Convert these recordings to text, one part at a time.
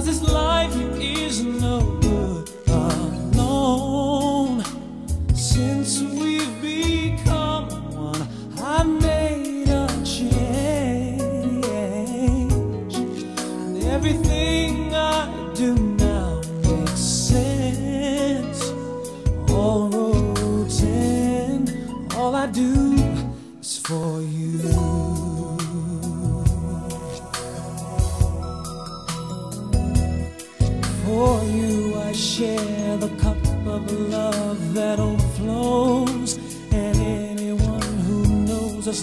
this life is no good alone. Since we've become one, I made a change, and everything I do now makes sense. All roads end, all I do is for you. For you I share the cup of love that overflows, and anyone who knows us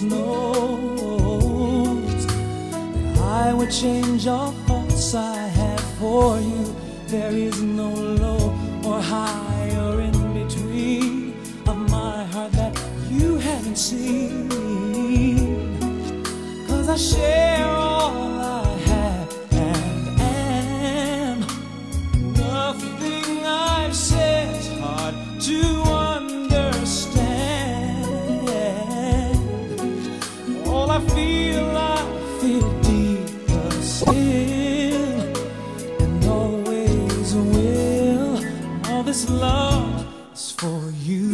knows that I would change all thoughts I had for you. There is no low or high or in between of my heart that you haven't seen, 'cause I share all I have and am. Nothing I've said is hard to understand. All I feel deeper still, and always will. All this love is for you.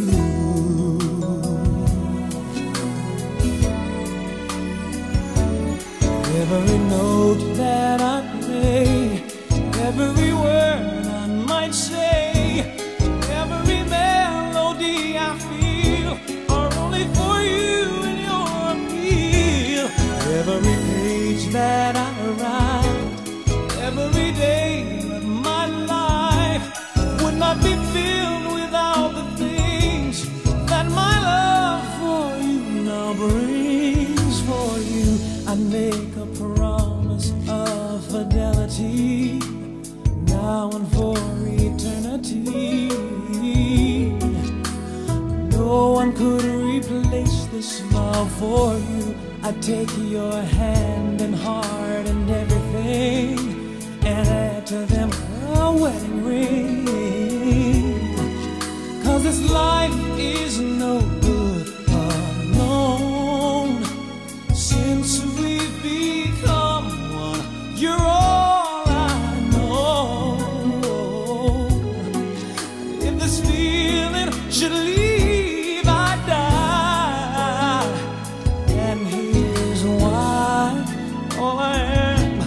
Every note that I play, every word I might say, every melody I feel are only for you and your appeal. Every page that I write, every day of my life would not be filled without the things that my love for you now brings. For you I make a promise of fidelity, now and for eternity. No one could replace this love for you. I take your hand and heart and everything, and add to them a wedding ring. 'Cause this life is no good alone. Since we've become one, you're all I know. If this feeling should leave, I die. And here's why: all I am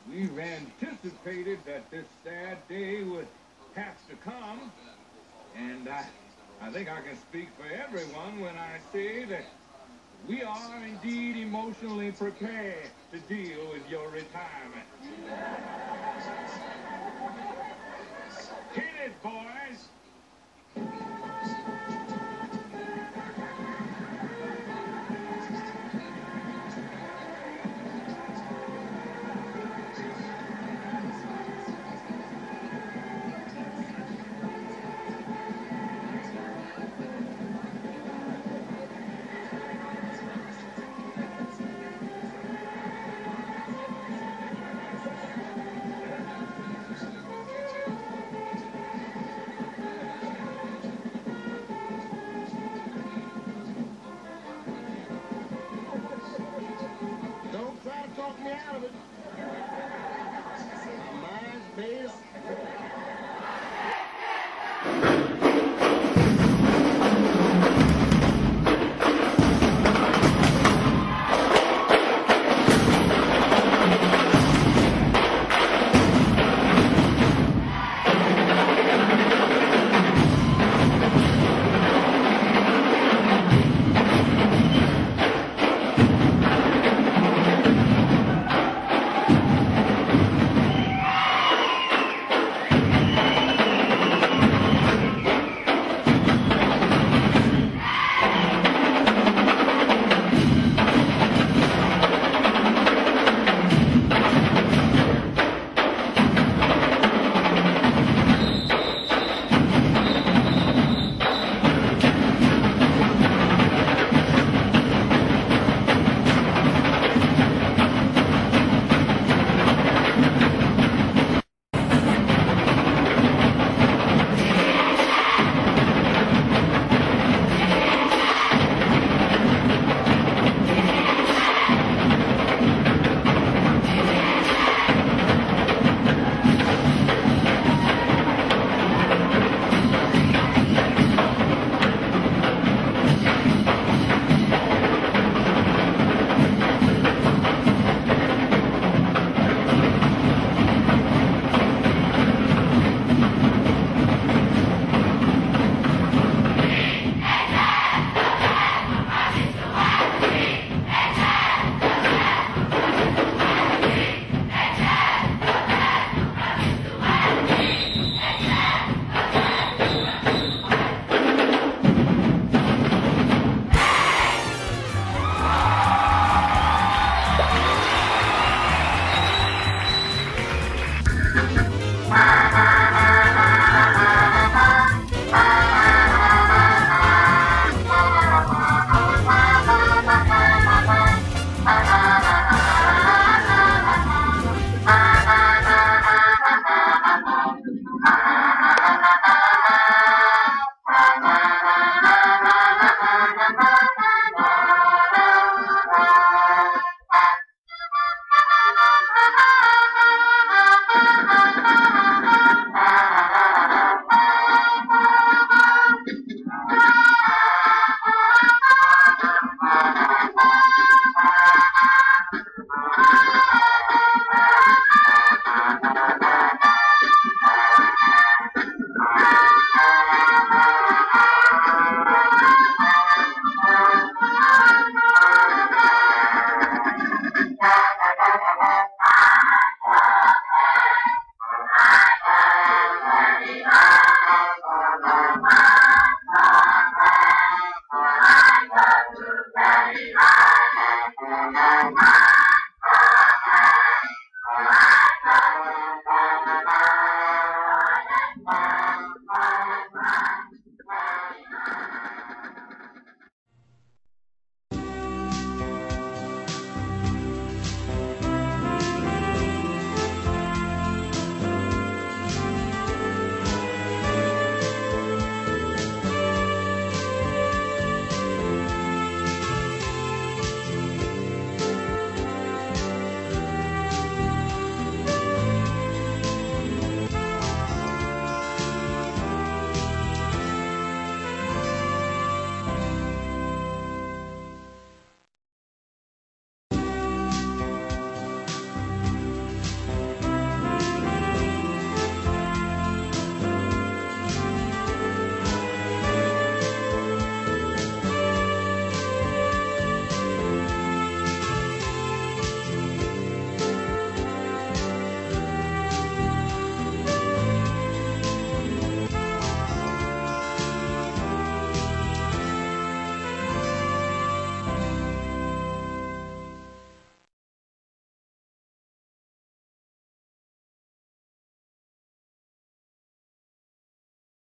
We've anticipated that this sad day would have to come, and I think I can speak for everyone when I say that we are indeed emotionally prepared to deal with your retirement. Hit it, boys! Don't try to talk me out of it. My mind's made up.